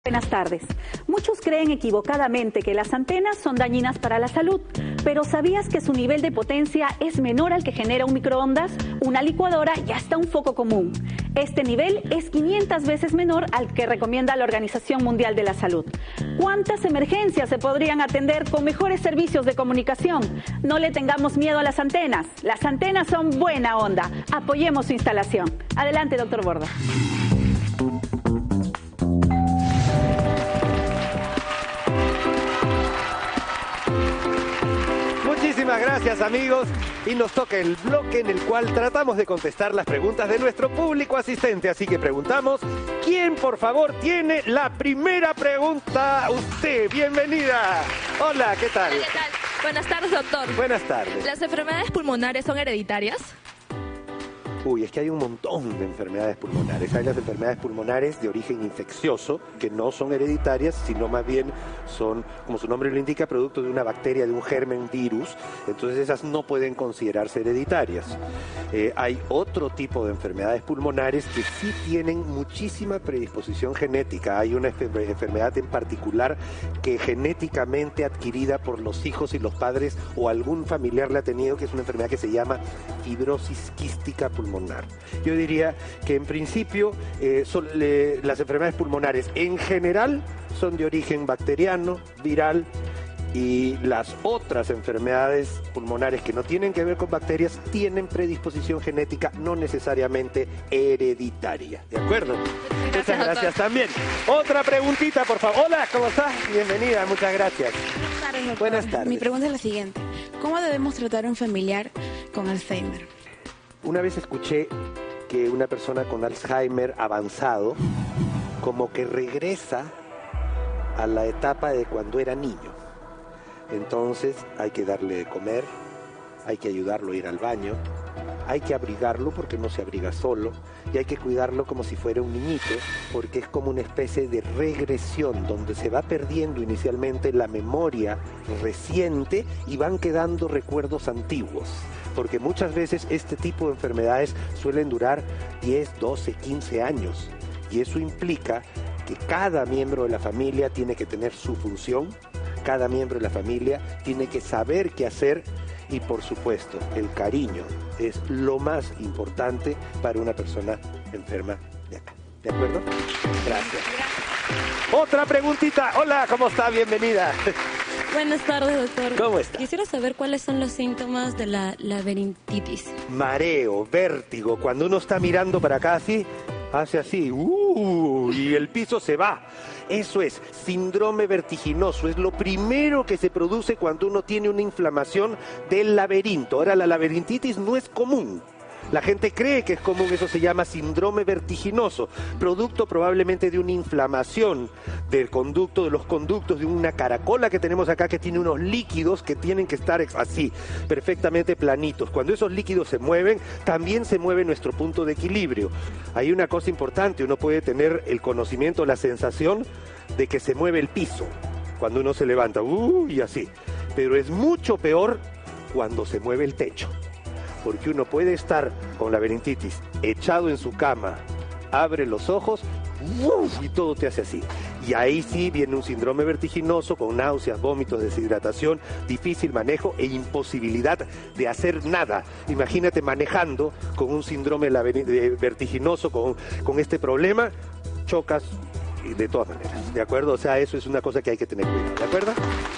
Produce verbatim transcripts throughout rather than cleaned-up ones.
Buenas tardes. Muchos creen equivocadamente que las antenas son dañinas para la salud, pero ¿sabías que su nivel de potencia es menor al que genera un microondas, una licuadora y hasta un foco común? Este nivel es quinientas veces menor al que recomienda la Organización Mundial de la Salud. ¿Cuántas emergencias se podrían atender con mejores servicios de comunicación? No le tengamos miedo a las antenas. Las antenas son buena onda. Apoyemos su instalación. Adelante, doctor Borda. Muchísimas gracias, amigos, y nos toca el bloque en el cual tratamos de contestar las preguntas de nuestro público asistente, así que preguntamos, ¿quién por favor tiene la primera pregunta? Usted, bienvenida. Hola, ¿qué tal? Hola, ¿qué tal? Buenas tardes, doctor. Buenas tardes. ¿Las enfermedades pulmonares son hereditarias? Uy, es que hay un montón de enfermedades pulmonares. Hay las enfermedades pulmonares de origen infeccioso, que no son hereditarias, sino más bien son, como su nombre lo indica, producto de una bacteria, de un germen, virus. Entonces esas no pueden considerarse hereditarias. Eh, hay otro tipo de enfermedades pulmonares que sí tienen muchísima predisposición genética. Hay una enfermedad en particular que genéticamente adquirida por los hijos y los padres o algún familiar la ha tenido, que es una enfermedad que se llama fibrosis quística pulmonar. Yo diría que en principio eh, son, le, las enfermedades pulmonares en general son de origen bacteriano, viral, y las otras enfermedades pulmonares que no tienen que ver con bacterias tienen predisposición genética, no necesariamente hereditaria. ¿De acuerdo? Gracias, muchas gracias doctor. también. Otra preguntita, por favor. Hola, ¿cómo estás? Bienvenida, muchas gracias. Buenas tardes, doctor. Buenas tardes. Mi pregunta es la siguiente. ¿Cómo debemos tratar a un familiar con Alzheimer? Una vez escuché que una persona con Alzheimer avanzado como que regresa a la etapa de cuando era niño. Entonces hay que darle de comer, hay que ayudarlo a ir al baño, hay que abrigarlo porque no se abriga solo y hay que cuidarlo como si fuera un niñito porque es como una especie de regresión donde se va perdiendo inicialmente la memoria reciente y van quedando recuerdos antiguos. Porque muchas veces este tipo de enfermedades suelen durar diez, doce, quince años y eso implica que cada miembro de la familia tiene que tener su función, cada miembro de la familia tiene que saber qué hacer y por supuesto el cariño es lo más importante para una persona enferma de acá. ¿De acuerdo? Gracias. Otra preguntita. Hola, ¿cómo está? Bienvenida. Buenas tardes, doctor. ¿Cómo está? Quisiera saber cuáles son los síntomas de la laberintitis. Mareo, vértigo. Cuando uno está mirando para acá así, hace así, uh, y el piso se va. Eso es síndrome vertiginoso. Es lo primero que se produce cuando uno tiene una inflamación del laberinto. Ahora, la laberintitis no es común. La gente cree que es común, eso se llama síndrome vertiginoso, producto probablemente de una inflamación del conducto, de los conductos, de una caracola que tenemos acá que tiene unos líquidos que tienen que estar así, perfectamente planitos. Cuando esos líquidos se mueven, también se mueve nuestro punto de equilibrio. Hay una cosa importante, uno puede tener el conocimiento, la sensación de que se mueve el piso cuando uno se levanta, uh, y así. Pero es mucho peor cuando se mueve el techo. Porque uno puede estar con laberintitis echado en su cama, abre los ojos ¡uf! Y todo te hace así. Y ahí sí viene un síndrome vertiginoso con náuseas, vómitos, deshidratación, difícil manejo e imposibilidad de hacer nada. Imagínate manejando con un síndrome vertiginoso, con, con este problema, chocas de todas maneras, ¿de acuerdo? O sea, eso es una cosa que hay que tener cuidado, ¿de acuerdo?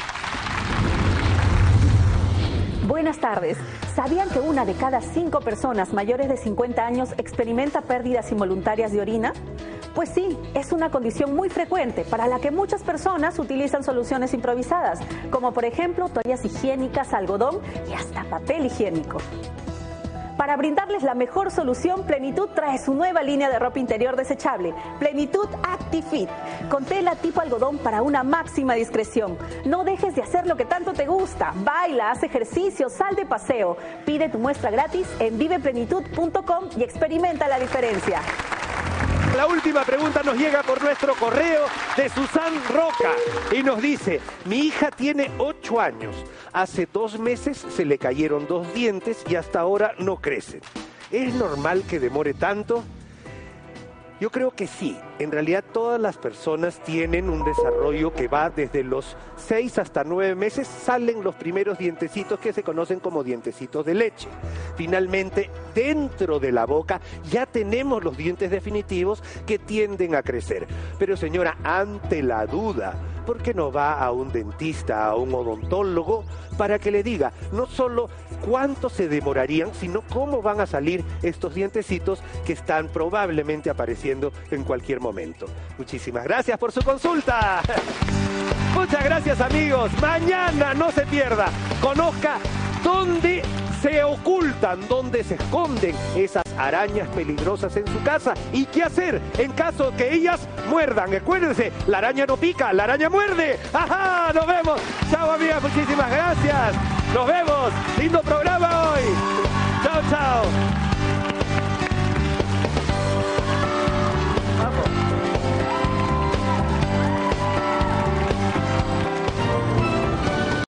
Buenas tardes. ¿Sabían que una de cada cinco personas mayores de cincuenta años experimenta pérdidas involuntarias de orina? Pues sí, es una condición muy frecuente para la que muchas personas utilizan soluciones improvisadas, como por ejemplo toallas higiénicas, algodón y hasta papel higiénico. Para brindarles la mejor solución, Plenitud trae su nueva línea de ropa interior desechable, Plenitud ActiFit, con tela tipo algodón para una máxima discreción. No dejes de hacer lo que tanto te gusta. Baila, haz ejercicio, sal de paseo. Pide tu muestra gratis en vive plenitud punto com y experimenta la diferencia. La última pregunta nos llega por nuestro correo de Susan Roca y nos dice: mi hija tiene ocho años, hace dos meses se le cayeron dos dientes y hasta ahora no crecen. ¿Es normal que demore tanto? Yo creo que sí. En realidad todas las personas tienen un desarrollo que va desde los seis hasta nueve meses. Salen los primeros dientecitos que se conocen como dientecitos de leche. Finalmente, dentro de la boca ya tenemos los dientes definitivos que tienden a crecer. Pero señora, ante la duda, ¿por qué no va a un dentista, a un odontólogo, para que le diga no solo cuánto se demorarían, sino cómo van a salir estos dientecitos que están probablemente apareciendo en cualquier momento? Muchísimas gracias por su consulta. Muchas gracias, amigos. Mañana no se pierda. Conozca dónde se ocultan, dónde se esconden esas arañas peligrosas en su casa y qué hacer en caso que ellas muerdan. Acuérdense, la araña no pica, la araña muerde. ¡Ajá! Nos vemos. Chao, amigas, muchísimas gracias. Nos vemos. Lindo programa hoy. Chao, chao.